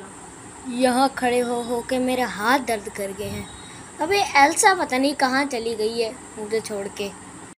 यहाँ खड़े हो के मेरे हाथ दर्द कर गए हैं। अबे एल्सा पता नहीं कहाँ चली गई है मुझे छोड़ के।